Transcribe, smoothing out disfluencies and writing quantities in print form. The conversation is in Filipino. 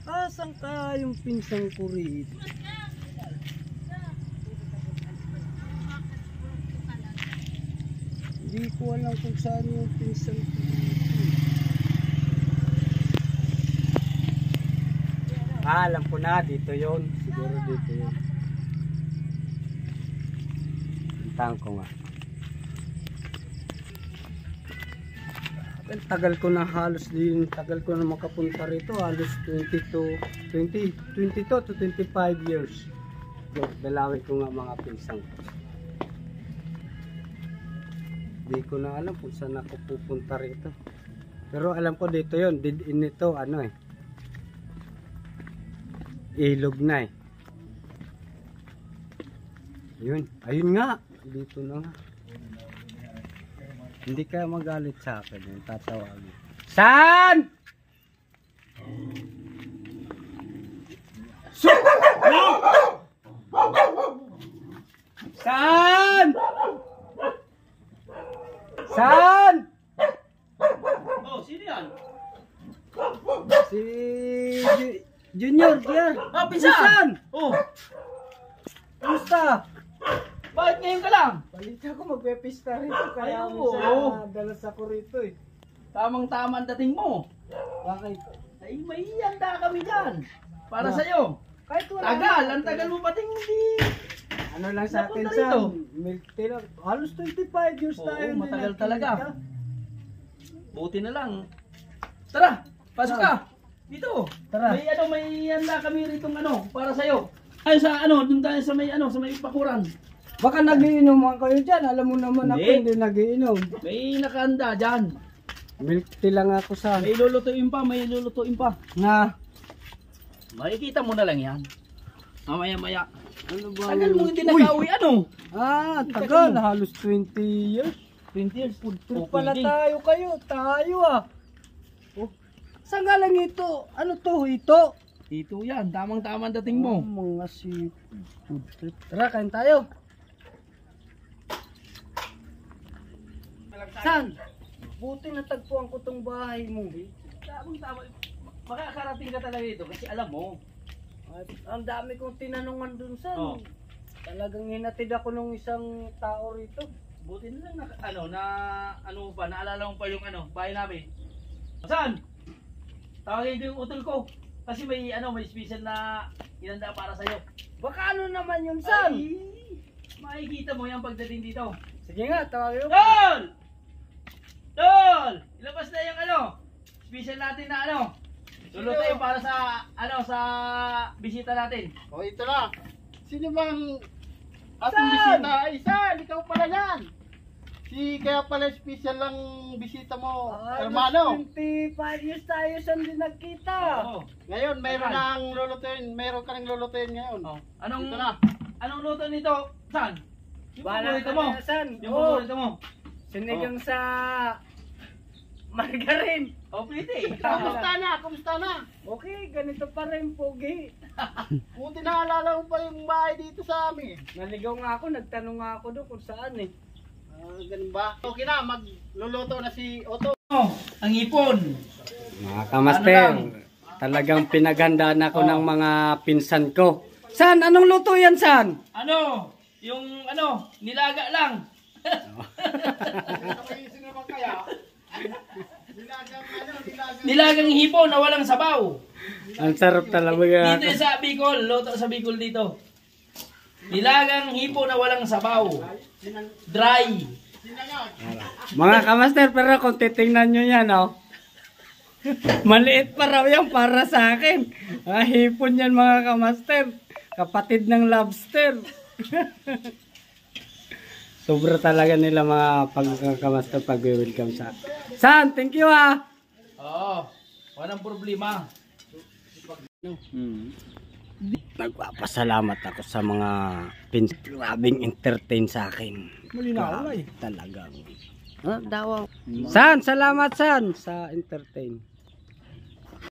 Asan ka yung pinsang ko rito? Hindi ko alam kung saan yung pinsang ko rito. Alam ko na, dito yon. Siguro dito yon. Puntahan ko nga. Well, tagal ko na halos din, tagal ko na makapunta rito, halos 22 to 25 years. Dalawin ko nga mga pinsang ko. Hindi ko na alam kung saan ako pupunta rito. Pero alam ko dito yon, ito ano eh. Ilog na eh. Ayun nga, dito na nga. Hindi ka magalit sa akin, yung tatawagin. Saan? Saan? Saan? Oh, sino yan? Si Junior, Junior. Ah, pinsan! Oh, Kamusta? bakit ngayon ka lang? Balita ko magpepista rito, kaya Ay, minsan dalas ako rito eh. Tamang-tama ang dating mo. Bakit? Ay, may handa kami dyan. Para sa'yo. Kahit wala. Tagal, ang tagal mo pating hindi. Ano lang sa atin Napunta sa rito. milk tea lang. Halos 25 years Oo, tayo. na matagal nakikita. talaga. Buti na lang. Tara, pasok ka. Dito. Tara. May handa kami rito para sa'yo. Ay sa dun tayo sa may pakuran. Baka nagiinom kayo dyan. Alam mo naman ako Hindi. hindi nagiinom. May nakahanda dyan. Milk tea lang ako sa... May lulutuin pa. Na. Makikita mo na lang yan. Mamaya-maya. Ano ba Tagal yun? mo hindi nakauwi, Tagal. Halos 20 years. 20 years. Food trip pala tayo kayo. Tayo Oh. Saan galang ito? Ano to? Ito? Dito yan, tamang-tamang dating mo. Mga food trip. Tara, kain tayo. San? Buti natagpuan ko tong bahay mo. Tamang-tama. Makakarating ka talaga dito kasi alam mo. At ang dami kong tinanungan dun San. Oh. Talagang hinatid ako nung isang tao rito. Buti na lang naalala mo pa yung bahay namin. Saan? Tawagin ko yung utol ko. Kasi may special na inanda para sa'yo. Baka ano naman yun, San? Ay, makikita mo yan pagdating dito. Sige nga, tawagin mo. Tol! Tol! Ilabas na yung special natin na lulutuin para sa bisita natin. O ito na. Sino bang ating San? bisita? Ay, San, ikaw pala yan. Kaya pala special lang bisita mo, hermano. 25 years tayo saan din nagkita. Oo. Ngayon, mayroon ka nang lulutuin ngayon. Oh. Ito na. Anong luto nito? Saan? Yung Bahala paborito ka mo. na, San. Yung Oo. paborito mo. Sinigang sa margarine. Oh, pwede. Kumusta na? Kumusta na? Okay, ganito pa rin, Pogi. Buti naalala mo pa yung bahay dito sa amin. Naligaw nga ako, nagtanong nga ako doon kung saan eh. Ganun ba? Okay na, magluluto na si Otto. Oh, ang ipon. Mga kamaster, talagang pinaghandaan ako ng mga pinsan ko. San? Anong luto yan, San? Yung nilaga lang. Sino naman kaya? Nilagang hipon na walang sabaw. Ang sarap talaga. Dito sa Bicol, luto sa Bicol dito. Nilagang hipon na walang sabaw. Dry. Mga kamaster, pero kung titingnan nyo yan, maliit pa raw yan para sa akin. Hipon yan mga kamaster. Kapatid ng lobster. Sobra talaga nila mga pagkamaster pag-welcome sa. San, thank you Oo, walang problema. Nagpapasalamat ako sa mga grabing entertain sa akin. Malinaw Talagang. San, salamat San sa entertain.